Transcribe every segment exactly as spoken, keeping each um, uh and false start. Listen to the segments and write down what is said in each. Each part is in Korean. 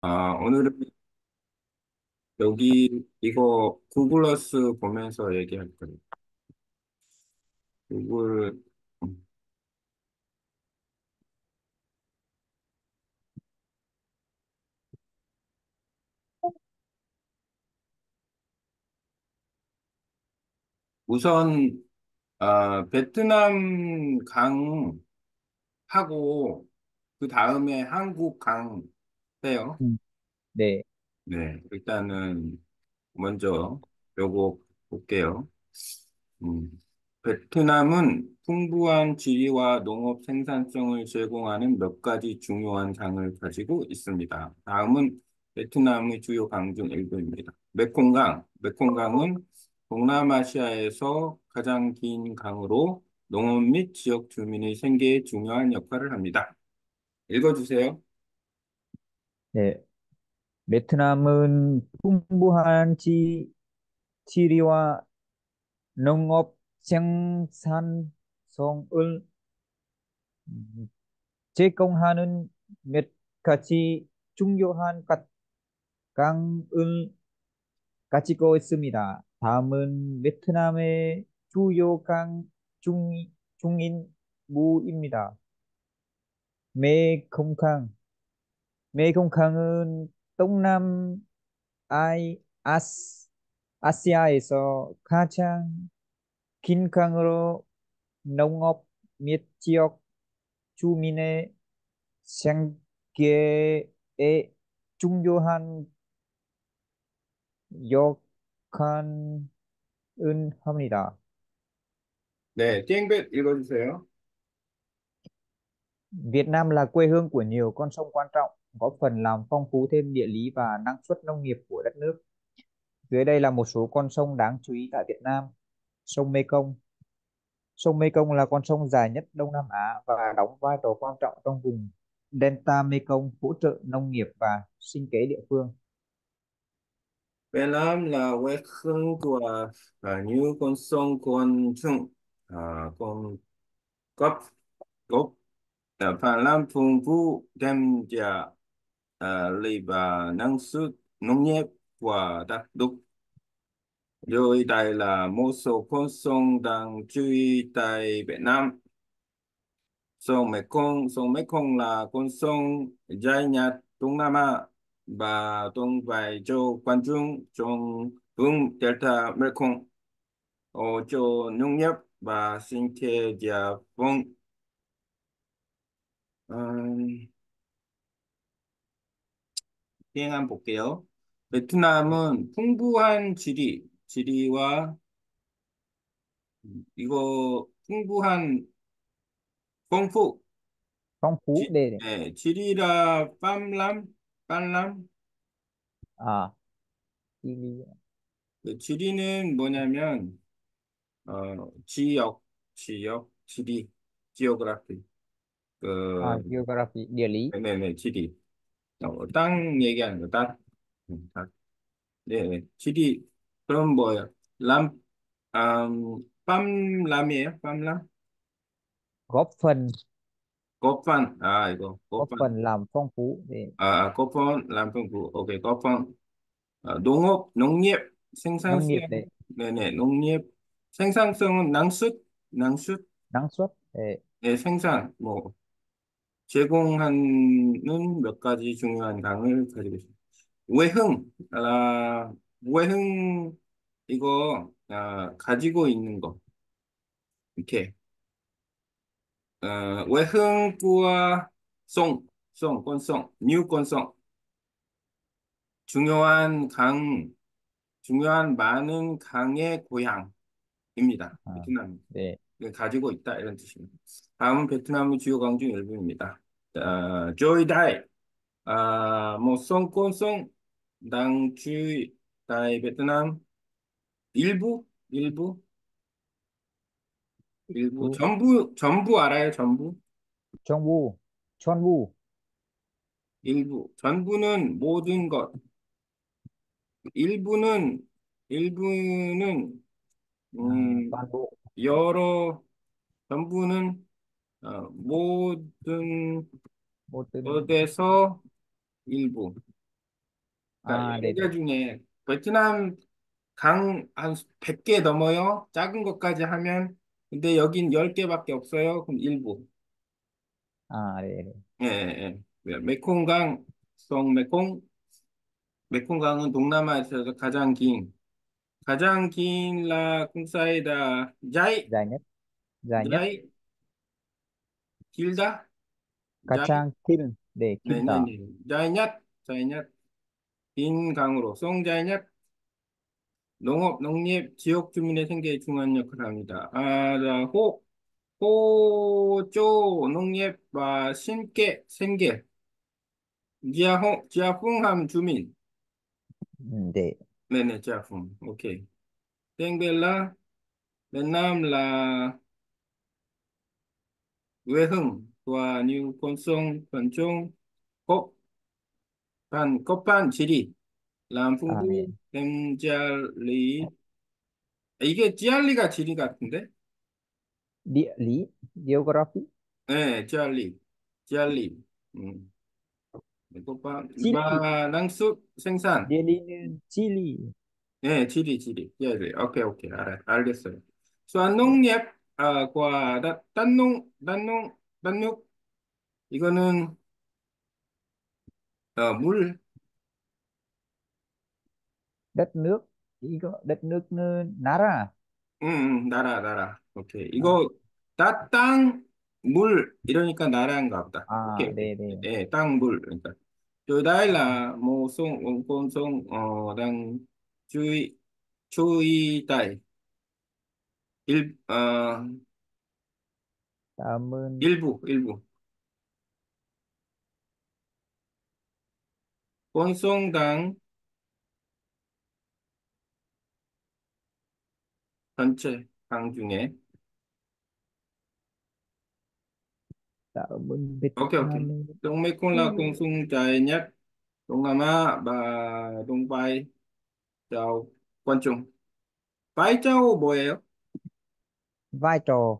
아, 오늘은 여기 이거 구글러스 보면서 얘기할 거예요. 구글, 음, 우선, 아, 베트남 강하고, 그 다음에 한국 강 해요. 음, 네, 네, 일단은 먼저 요거 볼게요. 음, 베트남은 풍부한 지리와 농업 생산성을 제공하는 몇 가지 중요한 강을 가지고 있습니다. 다음은 베트남의 주요 강 중 일부입니다. 메콩강. 메콩강은 동남아시아에서 가장 긴 강으로 농업 및 지역 주민의 생계에 중요한 역할을 합니다. 읽어주세요. 네. 베트남은 풍부한 지, 지리와 농업 생산성을 음, 제공하는 몇 가지 중요한 가- 강을 가지고 있습니다. 다음은 베트남의 주요 강 중, 중인 무입니다. 메콩강. 메콩강은 동남 아이 아스 아시아에서 가장 긴 강으로 농업 및 지역 주민의 생계에 중요한 역할을 합니다. 네, 띵bet 읽어주세요. Việt Nam là quê hương của nhiều con sông quan trọng, góp phần làm phong phú thêm địa lý và năng suất nông nghiệp của đất nước. Dưới đây là một số con sông đáng chú ý tại Việt Nam. Sông Mekong. Sông Mekong là con sông dài nhất Đông Nam Á và đóng vai trò quan trọng trong vùng Delta Mekong, hỗ trợ nông nghiệp và sinh kế địa phương. Vietnam là quê hương của à, nhiều con sông con chung à, con gốc gốc à, Phần Lan phong phú đêm và à, lì và năng suất nông nghiệp và đất đúc. Dưới đây là một số con sông đáng chú ý tại Việt Nam. Sông Mekong, sông Mekong là con sông dài nhất Đông Nam Á và tuôn vào châu Quang Trung trong vùng Delta Mekong. Ở chỗ nông nghiệp và sinh kế địa phương. 음, 비행 한번 볼게요. 베트남은 풍부한 지리, 지리와 이거 풍부한豐富, Phong phú 지, để 네, 지리라 팜람, 팜람. à, đi- 그 지리는 뭐냐면 어, 지역, 지역, 지리, 지오그라피. à, 그 geography địa lý. 네네 지리. 어, 땅 얘기하는 거, 땅. 음, 땅. 네, 네. 지리. 그럼 뭐예요? 람, 음, 빰람이에요? 빰람? góp phần 꽃판. 아, 이거 góp 꽃판. phần làm phong phú để 아, 아, 꽃판, 람핑구. 오케이, 꽃판. 아, 농업, 농nghiệp, nông 생산성. nghiệp để 네네, 농nghiệp. 생산성은 낭수, 낭수. năng suất để 네, 생산. 뭐 제공하는 몇 가지 중요한 강을 가지고 있습니다. 외흥, 아, 외흥 이거 아, 가지고 있는 거 이렇게 어, 외흥부와 송, 송, 건송, 뉴건송 중요한 강, 중요한 많은 강의 고향입니다. à, 베트남 để 가지고 있다 이런 뜻입니다. 다음은 베트남의 주요 강 중 일부입니다. 어, 조이다이, 아, 뭐 송건송, 당주이, 다이 베트남 일부, 일부, 일부, Chú- 전부, 전부 알아요? 전부? Chon Bu, Chon Bu, 일부, 전부는 모든 것, 일부는, 일부는, à, 음, toàn bộ, 여러, 전부는, 어, 모든 vô tư, 것에서 일부. 자, 아, 여러 개 네네. 중에 베트남 강 한 백 개 넘어요. 작은 것까지 하면. 근데 여긴 열 개밖에 없어요. 그럼 일부. 아, 네네. 예, 예, 예. 메콩강, 송 메콩. 메콩강은 동남아에서 가장 긴, 가장 긴 라 쿵사이다. 자이, Dài nhất, dài nhất. 자이, 길다? 자이, Kachang Kin để Kinta. 네네네. 자이 nhất, 자이 nhất. 긴 강으로, 송자이 nhất. 농업, 농립, 지역 주민의 생계에 중요한 역할을 합니다. 아, 자, 호, 호조, 농nghiệp và sinh 생계, 지하홍, 지하풍함 주민. Ừ, để 네네, 지하풍. 오케이. 땡벨라, 베트남 là quê hương và nhiều con sông thuần trung cốc pan cốc pan 지리 làm phong à, 네. phú thêm 지알리. 이게 지알리가 지리 같은데? Địa lý, geography. 네, 지알리, 지알리. 음, cốc Chile, và năng suất 생산. địa lý nên Chile. 네, 지리, 지리. 예, 네. 오케이, 오케이. 알아, 알겠어요. 수환농nghiệp, 아, 과, 다, 딴농, 딴농, 딴육. 이거는, 어, 물, Đất nước, ý có đất nước ờ, Nara. 음, 음, 나라, 나라. 오케이. À, 이거, 다, 땅, 물, 이러니까 나라인가 보다. 오케이, à 오케이. đây đây 예, 땅, 물. 그러니까. 조다일라, 뭐, 송, 원권송, 어, 당, 주의, 주의다이. 일, 어, cảm ơn. 일부, 일부. 권송당 전체 당 중에 Cảm ơn Việt ok ok Nam. Đông Mekong là con sông dài nhất Đông Nam Á và Đông Bay chào quan trung. Bái châu 뭐예요? Vai trò,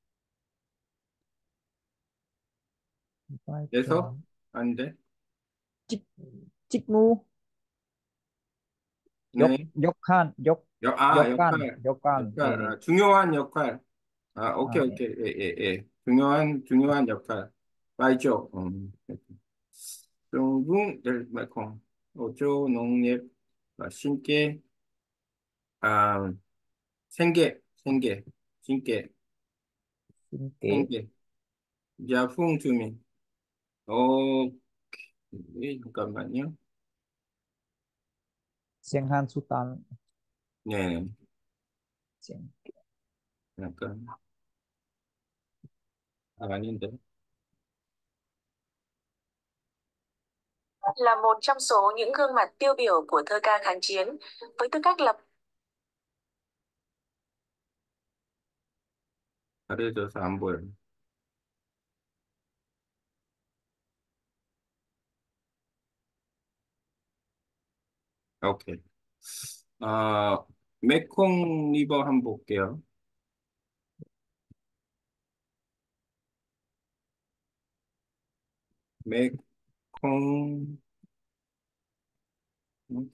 vai trò. 예서? 아닌데? Chức, chức ngu. Dốc, 네. dốc khan, dốc, 역, 아, dốc can, 역할. dốc can. Đây 역할. đây. 아, 중요한 역할. 아, 오케이, À, đây. 오케이. 예, 예, 예. 중요한, 중요한 역할. 바이죠. 음. 중국, 델, 메콩. 오조, 농nghiệp, và sinh kế, à, 생계, 생계, sinh kế, Sinh kế. 생계. 야풍 주민. 어, 예, 잠깐만요. Senghan Sultan. 네, Seng- 약간, 아, 아닌데. Là một trong số những gương mặt tiêu biểu của thơ ca kháng chiến, với tư cách là 가려져서 안 보여. 오케이. 아, 메콩 리버 한번 볼게요. 메콩, 음,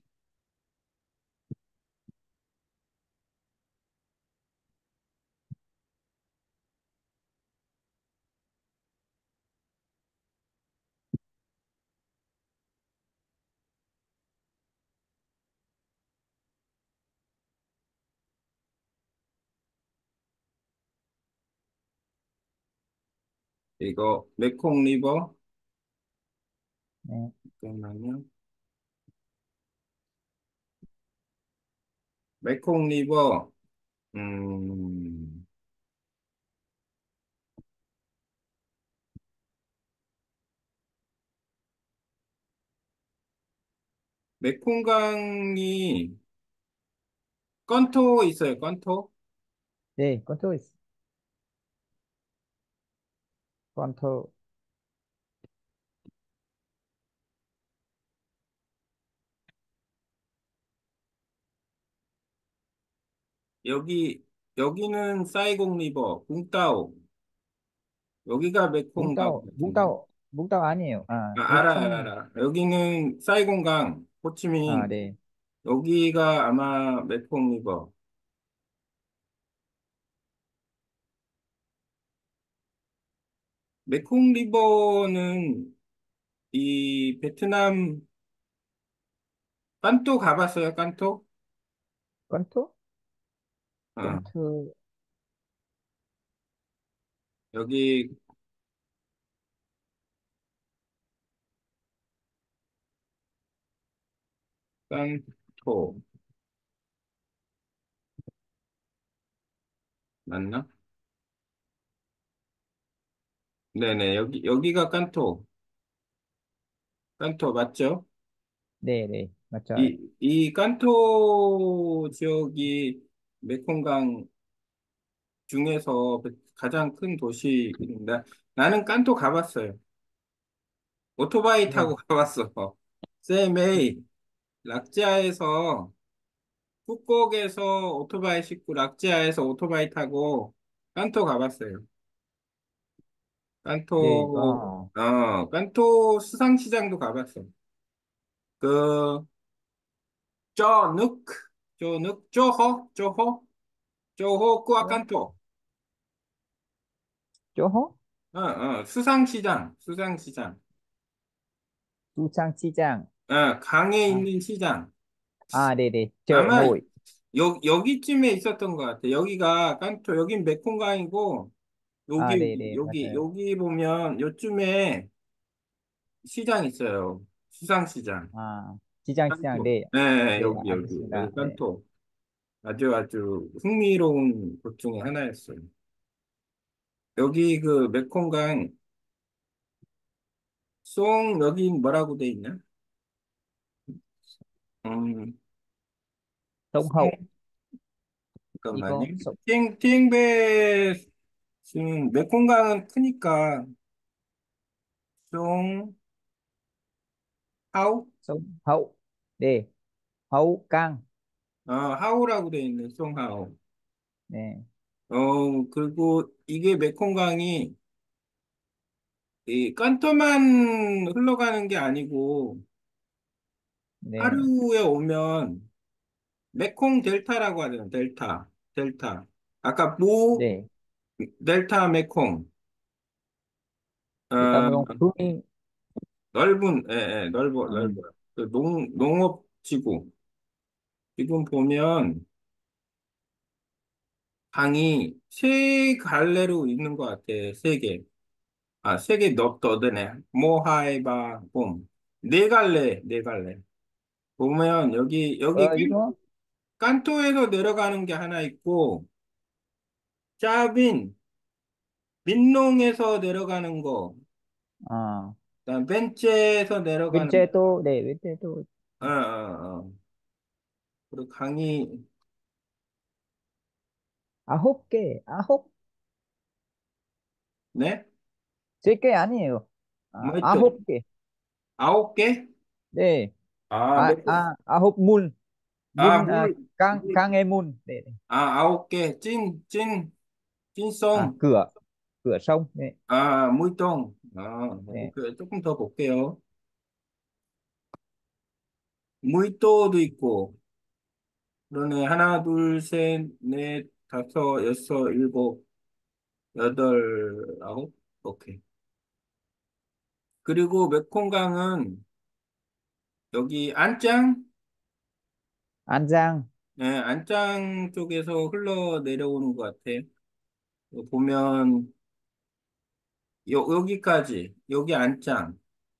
이거, 메콩 리버. Nè. 잠깐만요. 메콩 리버, 음, 메콩강이 건토 있어요, 건토? Đây, con thơ. Con thơ. 여기, 여기는 사이공 리버, 붕따오. 여기가 Vũng 메콩강 Tàu, Vũng 같은데. Tàu, Vũng Tàu 아니에요. 아, 아, 알아, 알아, 메콩. 알아. 여기는 사이공강. 아, 호치민. 네. 여기가 아마 메콩 리버. 메콩 리버는 이 베트남 깐또 가봤어요? 깐또? 건투? 어, 건투. 여기 깐토 맞나? 네네, 여기 여기가 깐토. 깐토 맞죠? 네, 네. 맞아요. 이, 이 깐토 지역이 메콩강 중에서 가장 큰 도시입니다. 나는 깐토 가봤어요. 오토바이 네. 타고 가봤어. 쌤이 락지아에서 푸꾸옥에서 오토바이 싣고 락지아에서 오토바이 타고 깐토 가봤어요. 네. 깐토 아, 어 깐토 수상시장도 가봤어. 그 쪼늑 쪼늑 쪼호 쪼호 쪼호 꾸아 저, 깐토. 조호? 어, 어, 수상시장, 수상시장. 두창시장. 어, 강에 아, 있는 시장. 아, 네, 네. chợ 아마 nổi. 여, 여기쯤에 있었던 것 같아. 여기가 깐토, 여긴 메콩강이고, 여기, 아, 네, 여기, 네. 여기, 맞아요. 여기 보면 요쯤에 시장 있어요. 수상시장. 아, 시장시장. 깐토. 네. 네, 네, 여기, 여기, 알겠습니다. 여기 네. 깐토. 아주 아주 흥미로운 곳 중에 하나였어요. 여기 그 메콩강, 송, 여기 뭐라고 돼 있냐? 음, Sông 송, Hậu. 잠깐만요. 이거, 송, 티팅베 지금 메콩강은 크니까 송 하우 sông Hậu. 네. Hậu Cang. 어 하우라고 돼 있는 송하우 네. 어 그리고 이게 메콩강이 이 깐토만 흘러가는 게 아니고 네. 하루에 오면 메콩 델타라고 하잖아요. 델타 델타 아까 무 네. 델타 메콩 Người ta mới 어 không free. 넓은 예, 예, 넓어 넓어 Ừ. 그 농 농업지구 지금 보면 강이 세 갈래로 있는 것 같아. 세 개. 아, 세 개 더, 더 되네. 모하이바, 봄. 네 갈래, 네 갈래. 보면 여기, 여기 Ờ, chứ đúng không? 깐, 깐토에서 내려가는 게 하나 있고, 짜빈, 민농에서 내려가는 거, À, 그다음 벤체에서 내려가는 거. Vinceto. Để Vinceto. 어, 어, 어. 그리고 강이, 아홉 개. 아홉. 네? 세 개 아니에요. 아, 뭐 있죠? 아홉 개. 아홉 개? 네. 아, 아, 몇 개? 아, 아홉 문. 아, 문, à, 물, Cang, 물. Cang Emun. 네. 네. 아, 아홉 개. 찐, 찐, À, 찐송. cửa. Cửa sông. 네. 아, 무이동. 아, 네. 그 조금 더 볼게요. 무이또도 있고, 그러네. 하나, 둘, 셋, 넷, 다섯, 여섯, 일곱, 여덟, 아홉. 오케이. 그리고 메콩강은 여기 안짱? An Giang. 네, 안짱 쪽에서 흘러내려오는 것 같아. 보면, 여, 여기까지, 여기 안짱.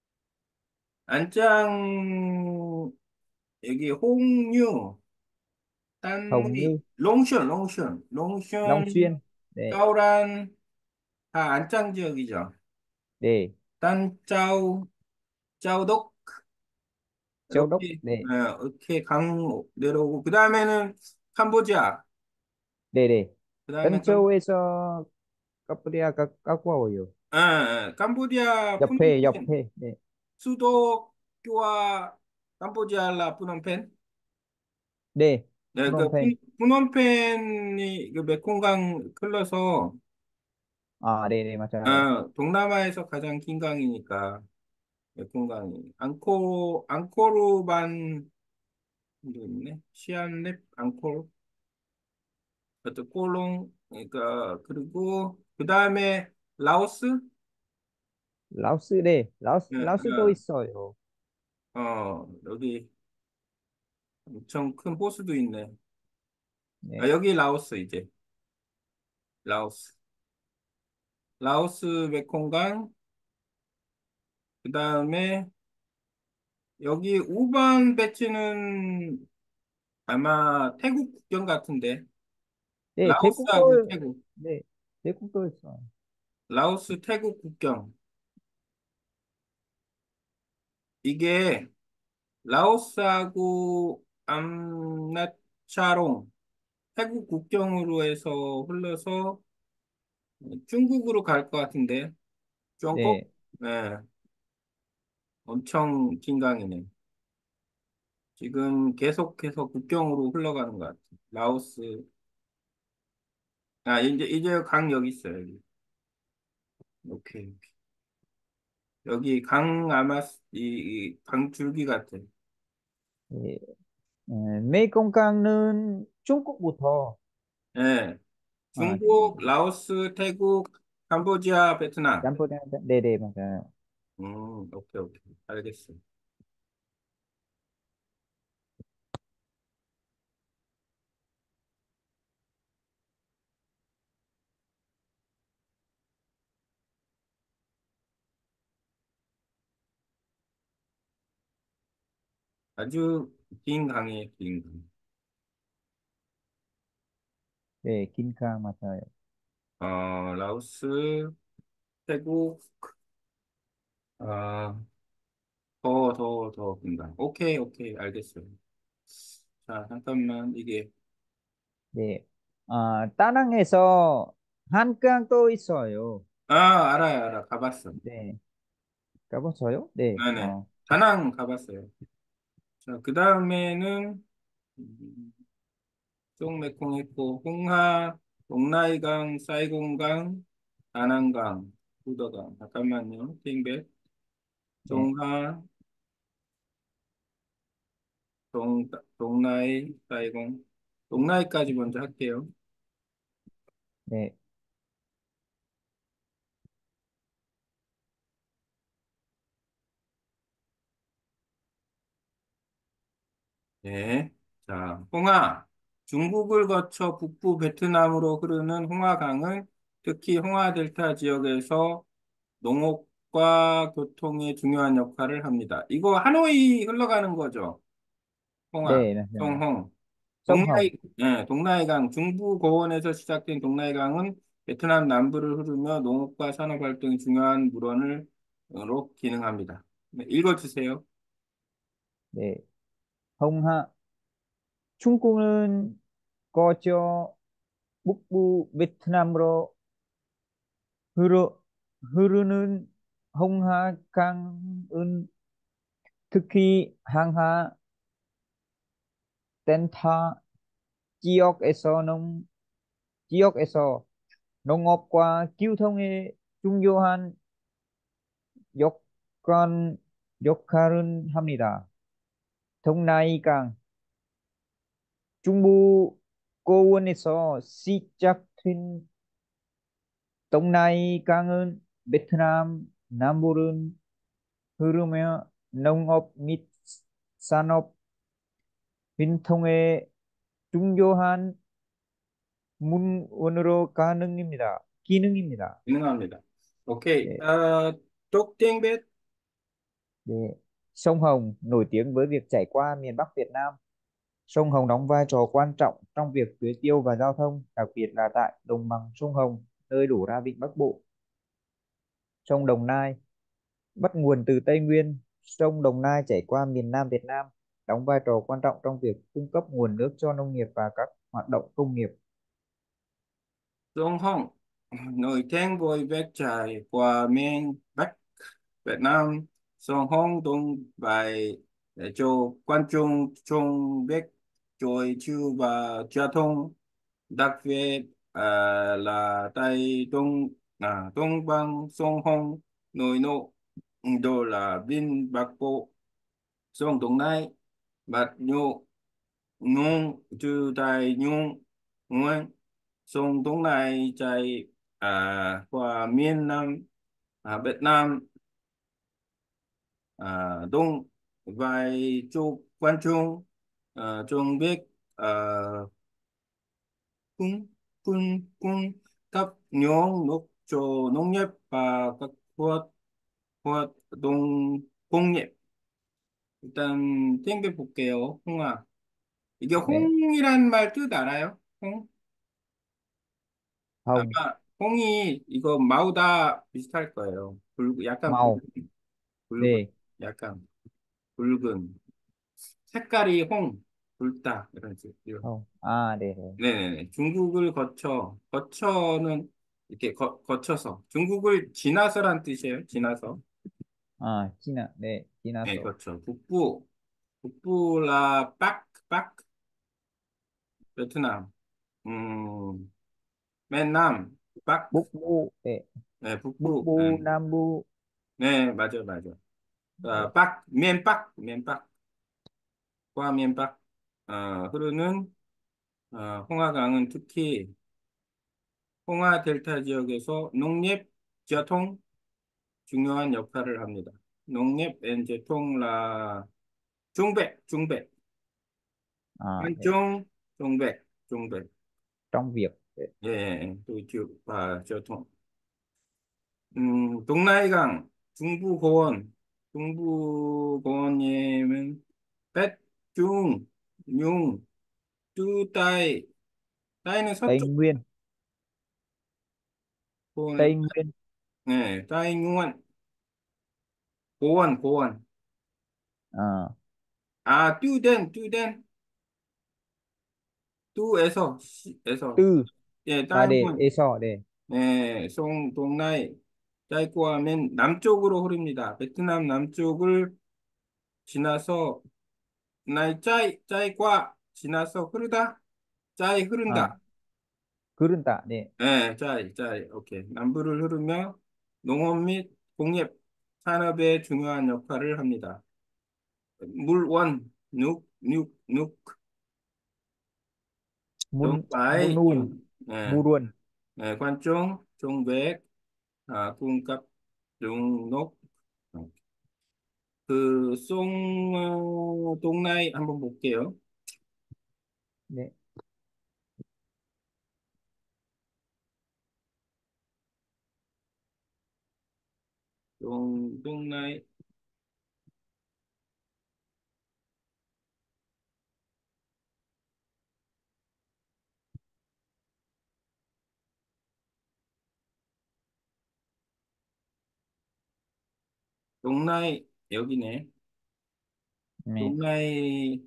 안짱, 여기 홍유, Hồng 딴리, Như. 롱션, 롱션, Long 롱션, Xuyên. 네. 짜오란, 다 안짱 지역이죠. 네. 딴, 짜오, 짜오독, Châu Đốc. 이렇게, 네. 어, 이렇게 강 내려오고, 그 다음에는 캄보디아, 네, 네. 그 다음에 Tân 캄, Châu Cambodia các các wow. 아, 아, 캄보디아 Dọc phê, dọc 푸놈펜, phê. 네. 수도 교와 캄보디아라 푸놈펜. 네. 네, Phnom 그 푸- Penh. 푸놈펜이 그 메콩강 흘러서, À, đây đây mà trời. 어, 동남아에서 가장 긴 강이니까. 메콩강이. 앙코, 앙코르반도 있네. 시안랩, 앙코르. 어떤 꼴롱, 그러니까, 그리고, 그 다음에, 라오스? 라오스, 네, 라오스, 네, 라오스도 아, 있어요. 어, 여기 엄청 큰 호수도 있네. 아, 네, 여기 라오스, 이제. 라오스. 라오스 메콩강, 그 다음에, 여기 우반 배치는 아마 태국 국경 같은데. 네, 라오스하고 태국도, 태국. 네, 태국도 있어요. 라오스 태국 국경. 이게 라오스하고 암나차롱 태국 국경으로 해서 흘러서 중국으로 갈 것 같은데. 중국? 네, 네, 엄청 긴 강이네. 지금 계속해서 국경으로 흘러가는 것 같아. 라오스. 아, 이제, 이제 강 여기 있어요, 여기. 오케이, 오케이. 여기 강 아마, 이, 이 강줄기 같아. 네. 음, 메이콩강은 중국부터, 예. 아, 중국, 라오스, 태국, 캄보디아, 베트남. 짬뽕, 네, 네, 맞아요. 음, 오케이, 오케이. 알겠어. 아주 긴 강이에요, 긴 강. 네, 긴강 맞아요. 어, 라오스, 태국, 아, 더, 더, 더 긴 강. 오케이, 오케이. 알겠어요. 자, 잠깐만, 이게. 네, 아, 다낭에서 한강도 있어요. 아, 알아요, 알아. 가봤어. 네, 가보세요? 네, 네네. 어, 다낭 가봤어요. 자, 그 다음에는, 쪽매콩했고, 홍하, 동라이강, 사이공강, 다낭강, 부더강. 잠깐만요. 띵백. 네, 동하, 동, 동라이, 사이공. 동라이까지 먼저 할게요. 네, 네. 자, 홍하. 중국을 거쳐 북부 베트남으로 흐르는 홍하강은 특히 홍하델타 지역에서 농업과 교통에 중요한 역할을 합니다. 이거 하노이 흘러가는 거죠? 홍하, 네, 맞아요. 송홍. 송홍, 동나이, 예, 동나이강, 중부 고원에서 시작된 동나이강은 베트남 남부를 흐르며 농업과 산업 활동에 중요한 물원으로 기능합니다. 네, 읽어주세요. 네, 홍하. 중국은 거쳐 북부 베트남으로 흐르, 흐르는 홍하강은 특히 항하 덴타 지역에서 농 지역에서 농업과 교통에 중요한 역관 역할을 합니다. 동나이강 중부 고원에서 시작된 동나이강은 베트남 남부를 흐르며 농업 및 산업 빈통에 중요한 문원으로 가능입니다. 기능입니다. 가능합니다. 오케이. 네, 아, tốt tiếng Việt. 네. Sông Hồng nổi tiếng với việc chảy qua miền Bắc Việt Nam. Sông Hồng đóng vai trò quan trọng trong việc tưới tiêu và giao thông, đặc biệt là tại đồng bằng sông Hồng, nơi đổ ra vịnh Bắc Bộ. Sông Đồng Nai bắt nguồn từ Tây Nguyên. Sông Đồng Nai chảy qua miền Nam Việt Nam, đóng vai trò quan trọng trong việc cung cấp nguồn nước cho nông nghiệp và các hoạt động công nghiệp. Sông Hồng nổi tiếng với việc chảy qua miền Bắc Việt Nam. Sông Hồng đông bài để cho quan trọng trong việc trôi chiêu và giao thông, đặc biệt à, là tại đông à, đông bằng sông Hồng nổi nổi Đô là Vin Bắc Bộ, sông Đồng Nai, Bạch Nhộ, Nhung, Trư Tài Nhung, Nguyen, sông Đồng Nai chạy à, qua miền Nam à, Việt Nam, à, Đông vài chục quan trung à, trong việc à, cung cung cung cấp nhóm nước cho nông nghiệp và các hoạt hoạt động công nghiệp. 일단 땡겨 볼게요. 홍아. 이게 네. 홍이란 말 뜻 알아요? 홍? Hồng, 아마 홍이 이거 마우다 비슷할 거예요. 붉, 약간 màu, 붉은, 붉은, 네. 약간 붉은. 색깔이 홍, 붉다 이런 뜻. Hồng. À, 네, 네. 네네네. 중국을 거쳐, 거쳐는 이렇게 거, 거쳐서. 중국을 지나서란 뜻이에요. 지나서. À, China, 네. 네, 지나서. 그렇죠. 북부, 북부라 빡, 빡, 베트남. 음, 맨남, 빡, Búc bu, 네. 네, Búc 북부. bu, 네, Nam bu. 네, 맞아요, 맞아요. 아, 네. 빡, 면빡, 면빡, 과 면빡. 어, 흐르는 어, 홍하강은 특히 홍하 델타 지역에서 농nghiệp, 교통 중요한 역할을 합니다. 농nghiệp 앤 교통 là 중백, 중백, À, 네. 한중, 중백, 중백. Trong việc. 네. 예, 예, 또 교, 아, 교통. 음, 동나이강, 중부고원, 중부고원님은 뱃, 중, 융, 뚜, 따이, 따이는 Tây 서쪽 Nguyên, 고원, Tây Nguyên. 네, 따이, 융원, 고원, 고원. À, 아, 뚜덴, 뚜덴, 뚜에서, 시- 에서, tư. 예, À, để, 따이문, ê sò, để. 네, 송, 동나이, 짜이꼬 하면 남쪽으로 흐릅니다. 베트남 남쪽을 지나서, 나이 짜이, 짜이과 지나서 흐르다, 짜이 À, 흐른다. Cürân tạ, để. 네, 짜이, 짜이, 오케이. 남부를 흐르며 농업 및 공nghiệp 산업에 중요한 역할을 합니다. 물원, 눅, 눅, 눅, Mun, 동바이, Munun, 중, 네, Muruan. 네, 관종, 종백, 아, cung cấp, 등록. 그, 송, 어, 동나이 한번 볼게요. Để. 동, 동나이, 동나이, 여기네. Nè. 동나이,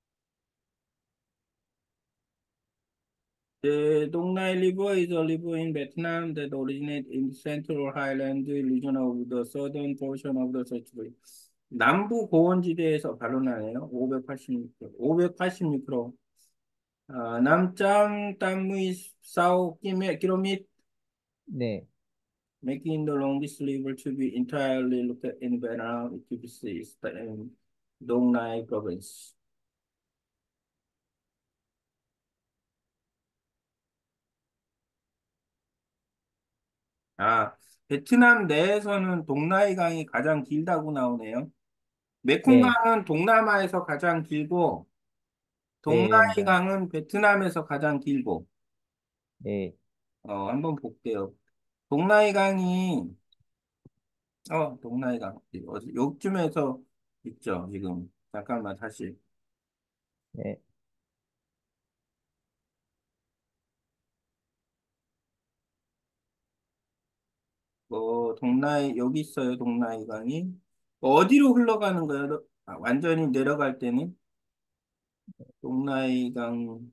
the Dong Nai River is a river in Vietnam that originates in the central highland region of the southern portion of the territory. 남부 고원지대에서 발원하네요. 오백팔십 미터, 오백팔십 미터. 아, 남짱 땅의 사오 킬로미터, Để. making the longest river to be entirely located in Vietnam. It is in Dong Nai province. 아, 베트남 내에서는 동나이강이 가장 길다고 나오네요. Để. 메콩강은 동남아에서 가장 길고, Để làm sao? 동나이강은 베트남에서 가장 길고, Để. 어, 한번 볼게요. 동나이강이, 어, 동나이강, 어디, 요쯤에서 있죠, 지금. 잠깐만, 다시. Để. 어, 동나이, 여기 있어요, 동나이강이. 어디로 흘러가는 거예요? 아, 완전히 내려갈 때는? 동나이강,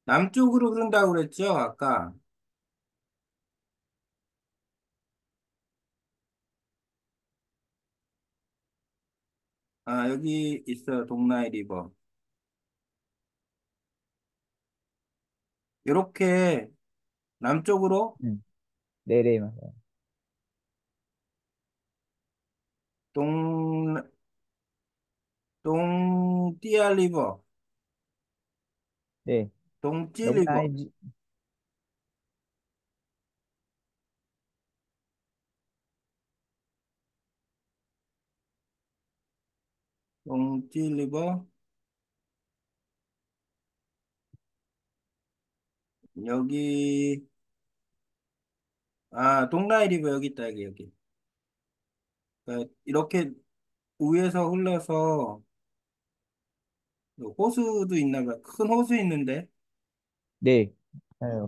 남쪽으로 흐른다고 그랬죠, 아까. 아, 여기 있어요, 동나이 리버. 이렇게 남쪽으로 음. 네네, 맞아요. 동, 동띠아 리버, 네, 동찌 Đông 리버, Nai, Di- 동찌 리버, 여기, 아, 동나이 리버 여기 있다, 여기, 여기. 그러니까 이렇게 위에서 흘러서 호수도 있나 봐. 큰 호수 있는데, 네, 맞아요.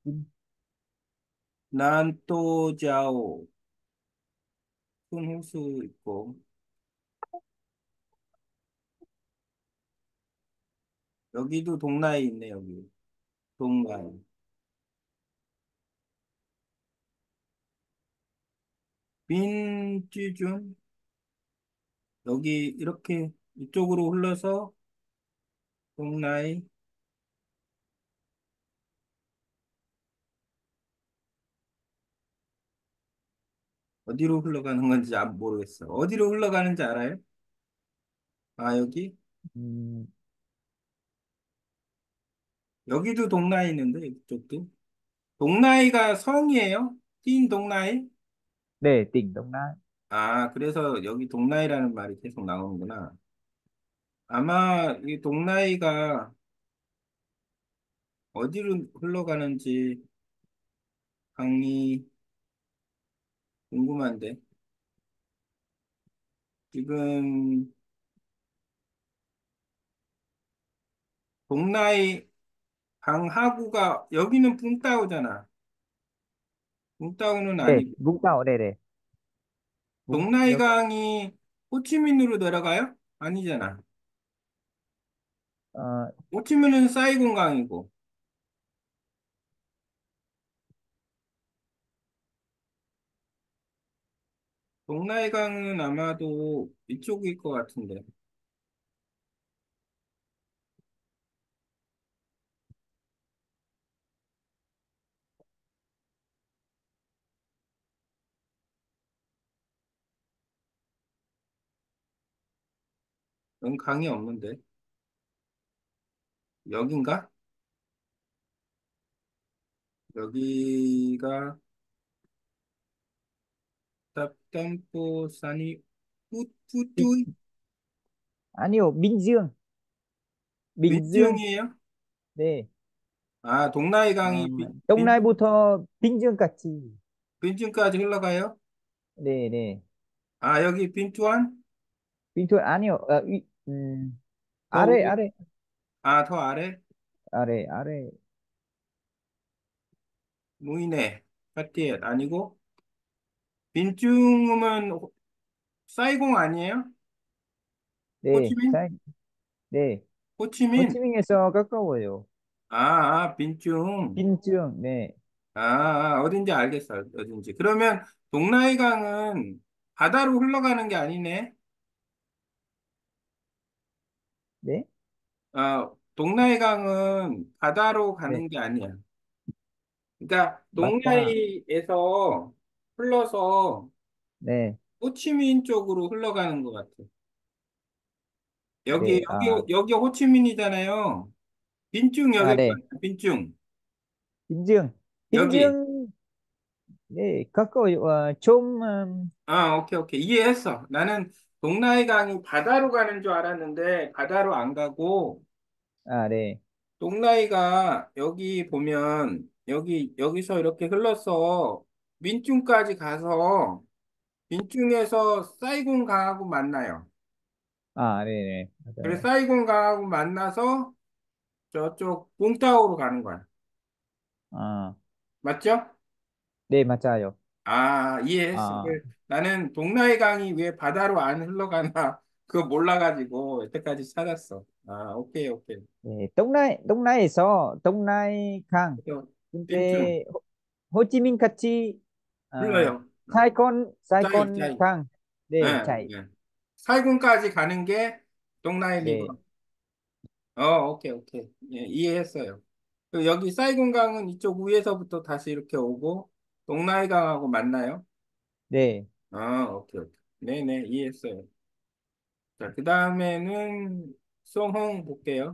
난또자오, 큰 호수 있고, 여기도 동나이 있네, 여기. 동나이. 빈쥐준, 여기 이렇게 이쪽으로 흘러서 동나이, 어디로 흘러가는 건지 안 모르겠어. 어디로 흘러가는지 알아요? 아, 여기? 음, 여기도 동나이 있는데, 이쪽도. 동나이가 성이에요? 흰 동나이? 네, tỉnh Đông Nai. 아, 그래서 여기 동나이라는 말이 계속 나오는구나. 아마 이 동나이가 어디로 흘러가는지 강이 궁금한데. 지금 동나이 강하구가 여기는 붕따오잖아. 붕따오는 Để 아니고. Vũng Tàu ở đây để Vũng 동나이 여기 강이 호치민으로 내려가요? 아니잖아. 어, 호치민은 사이공 강이고. 동나이 강은 아마도 이쪽일 것 같은데. 여기 강이 없는데. 여긴가? 여기가 답담보 산이 Bình, 푸푸뚜이 아니요, Bình Dương, Bình Dương. 빈지응이에요? 네, 아, 동나이 어, 강이 빈, 빈, 동나이부터 빈지응까지. 빈지응까지 흘러가요? 네, 네. 아, 여기 빈투안? 빈투 아니요, 어, 위, 음, 더 아래, 위에? 아래, 아, 더 아래? 아래, 아래. 무이네. 파티엣 아니고? 빈중음은 호- 사이공 아니에요? 네, 호치민? 자, 네. 호치민? 호치민에서 가까워요. 아, 아, 빈중. 빈지응, 네, 아, 아, 어딘지 알겠어. 어딘지. 그러면 동나이 강은 바다로 흘러가는 게 아니네. 네, 어, 동나이 강은 바다로 네, 가는 게 아니야. 그러니까 맞다. 동나이에서 흘러서 네, 호치민 쪽으로 흘러가는 것 같아. 여기 네, 아, 여기 여기 호치민이잖아요. 빈중 여기 아, 네. 빈중 빈지응, 여기. 빈지응, 네, 가까워요. 어, 좀, 음, 아, 오케이 오케이 이해했어. 나는 동나이 강이 바다로 가는 줄 알았는데 바다로 안 가고 아, 네, 동나이가 여기 보면 여기 여기서 이렇게 흘러서 민중까지 가서 민중에서 사이공 강하고 만나요. 아, 네, 네, 그래서 맞아요. 사이공 강하고 만나서 저쪽 봉타오로 가는 거야. 아, 맞죠? 네, 맞아요. 아, 이해했어. 아, 그 나는 동나이 강이 왜 바다로 안 흘러가나 그거 몰라가지고 여태까지 찾았어. 아, 오케이, 오케이. 네, 동나이 동나이에서 동나이 강 그래서 띵충 근데 호- 호치민 같이 아, 불러요. 어. 사이콘 짜이, 사이콘 짜이. 강 네, 예, 차이. 예. 살군까지 가는 게 동나이 네, 리버. 어, 오케이, 오케이. 예, 이해했어요. 그 여기 사이군강은 이쪽 위에서부터 다시 이렇게 오고 동나이강하고 만나요? 네, 아, 오케이, 오케이. 네네, 이해했어요. 자, 그 다음에는 송홍 볼게요.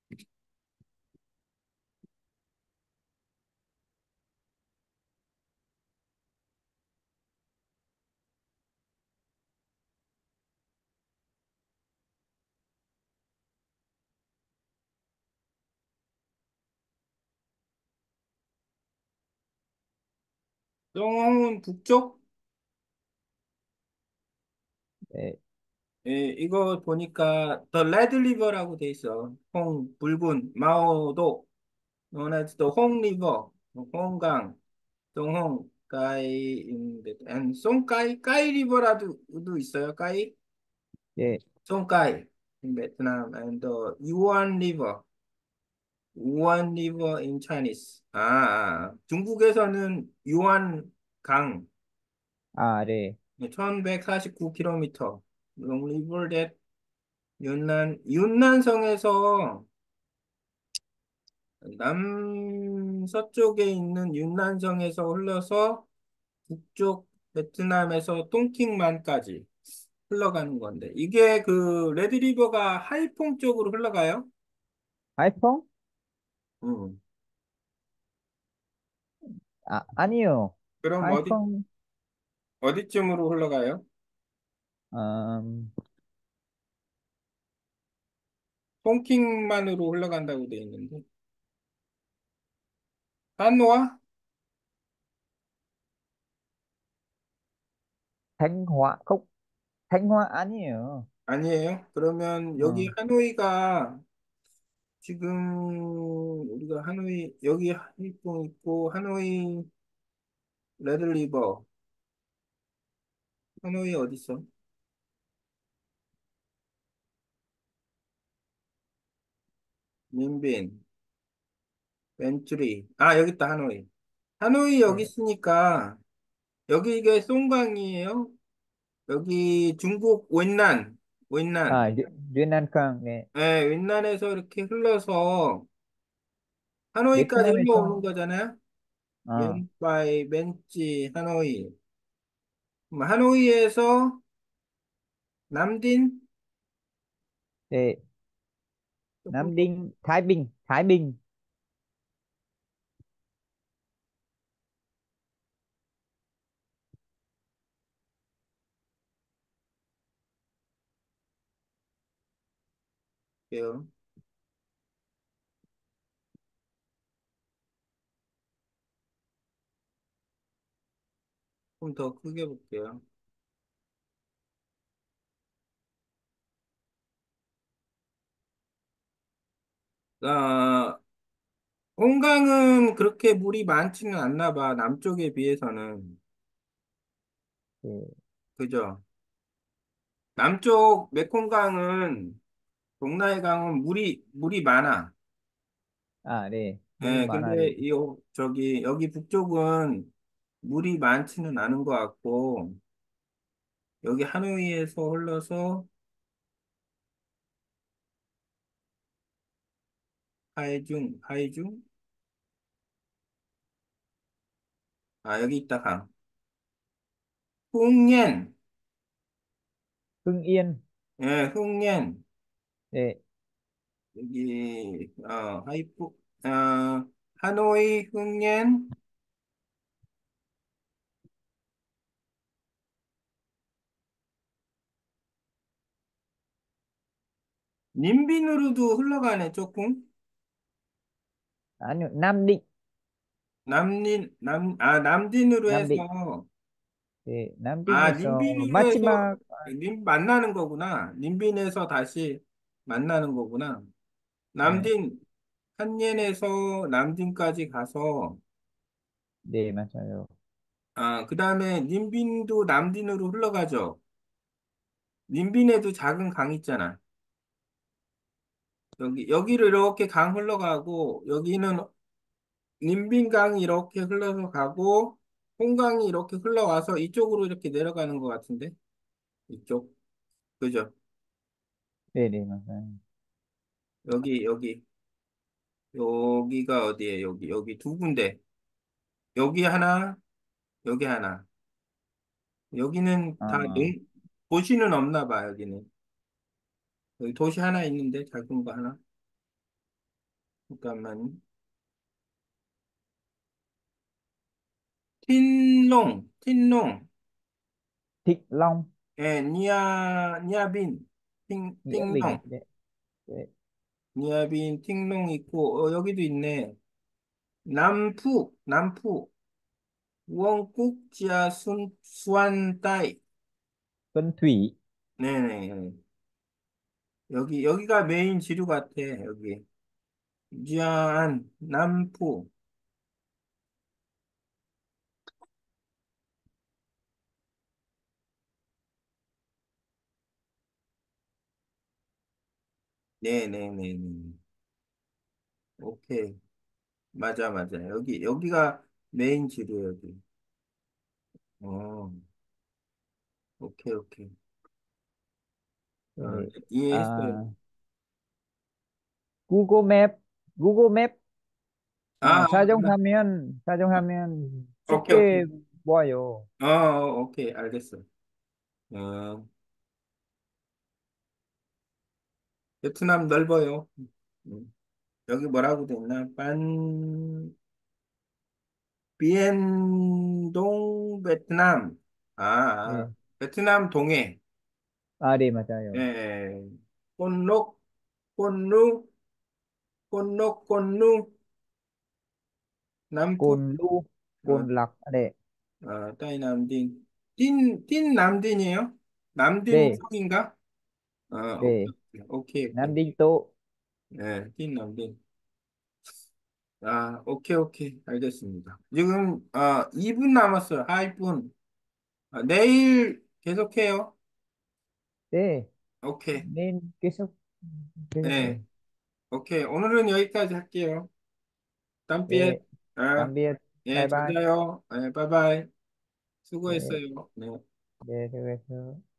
송홍은 북쪽? 네, 예, 이거 보니까 더 레드 리버라고 돼 있어. 홍, 붉은, 마오도, known as the 홍 리버, 홍강, 송홍, 까이, and 송까이, 까이 리버라도 도 있어요. 까이, 네. 송까이, in Vietnam, and the Yuan River, Yuan River in Chinese. 아, 아, 중국에서는 유안 강, 아, 네, 천백사십구 킬로미터, long river that 윤난, 윤난성에서 남서쪽에 있는 윤난성에서 흘러서 북쪽 베트남에서 똥킹만까지 흘러가는 건데 이게 그 레드리버가 하이퐁 쪽으로 흘러가요? 하이펑? 음. 아, 아니요. 그럼 어디 하이펑, 어디쯤으로 흘러가요? 음, 똥킹만으로 흘러간다고 돼 있는데 한노아? thanh hóa không, thanh hóa 아니에요. 아니에요. 그러면 여기 어, 하노이가 지금 우리가 하노이 여기 하이퐁 있고 하노이 레드리버 하노이 어디 있어? 민빈 벤츄리 아 여기 있다 하노이 하노이 여기 네. 있으니까 여기 이게 송강이에요. 여기 중국 윈난 윈난 아, 유- 유난강, 네. 예, 윈난에서 이렇게 흘러서 하노이까지 흘러오는 베트남에서, 거잖아요. 어, 옌바이 벤치 하노이 그럼 하노이에서 남딘 네. 조금 Nam 더 Đinh, Thái Bình, Thái Bình, 볼게요. 좀 더 크게 볼게요. 아, 홍강은 그렇게 물이 많지는 않나 봐. 남쪽에 비해서는. 네. 그죠? 남쪽 메콩강은, 동나이강은 물이, 물이 많아. 아, 네. 물이 예, 근데 많아요. 이, 오- 저기, 여기 북쪽은 물이 많지는 않은 것 같고, 여기 하노이에서 흘러서 하이중, 하이중? 아, 여기 있다, 강. 흥옌, Hưng Yên, 예, 흥옌. 네. 여기, 어, 하이프, 어, 하노이, 흥옌, 님빈으로도 흘러가네, 조금. 아니요, Nam Định, 남린, 남, 아, 남딘으로 Nam Định, 해서, 네. Nam 아, Định 에서 님빈으로 해서, 마지막, 님 만나는 거구나. 님빈에서 다시 만나는 거구나. 네, 남딘, 한옌에서 남딘까지 가서, 네, 맞아요. 아, 그 다음에 님빈도 남딘으로 흘러가죠. 님빈에도 작은 강 있잖아. 여기, 여기를 이렇게 강 흘러가고, 여기는 림빈강이 이렇게 흘러서 가고, 홍강이 이렇게 흘러와서 이쪽으로 이렇게 내려가는 것 같은데? 이쪽. 그죠? 네네, 맞아요. 여기, 여기. 여기가 어디에? 여기, 여기 두 군데. 여기 하나, 여기 하나. 여기는 다 아, 농, 도시는 없나 봐, 여기는. 여기 도시 하나 있는데, 작은 거 하나. 잠깐만. 틴롱, 틴롱. Thịnh Long, 예, 니아, 니아빈. 팅, Nghĩa Bình. 띵롱. Đấy, đấy. 니아빈, 팅롱 있고, 어, 여기도 있네. 남푸, 남푸. 원국지아 순, 수안따이. Xuân Thủy, 네네. 여기, 여기가 메인 지류 같아, 여기. 지안, 남푸. 네네네네. 오케이. 맞아, 맞아. 여기, 여기가 메인 지류, 여기. 어, 오케이, 오케이. 어, đấy. 이해했어요. À, Google Map, Google Map. 아, 아, 어, 사정하면, 사정하면 오케이, 오케이. 쉽게 보여요. 어, 어, 오케이, 알겠어. 어, 베트남 넓어요. 음, 여기 뭐라고 돼 있나? 반, 비엔동 베트남. 아, 아, 네. 베트남 동해. À, để mà trời ơi. 예, 콘록, 콘루, 콘록, 콘루, 남푸, Cồn Lu, 어, Cồn Lắc, à, để, 어, 따이 남딘. 딘, 딘 남딘이에요? 남딘 để, 성인가? 어, để, 오케이, 오케이, 오케이. Nam Đinh Tô. 예, 딘 남딘. 아, 오케이, 오케이. 알겠습니다. 지금, 어, 이 분 남았어요. 아, 이 분. 아, 내일 계속해요. Để, 오케이. nên kết thúc, kết thúc 네, rồi. 오케이. 오늘은 여기까지 할게요. 땀삐에. Để, 아, tạm biệt. 예, Bye 잘 bye. 자요. 예, 바이바이. Để, 수고했어요. 네. để, để, để.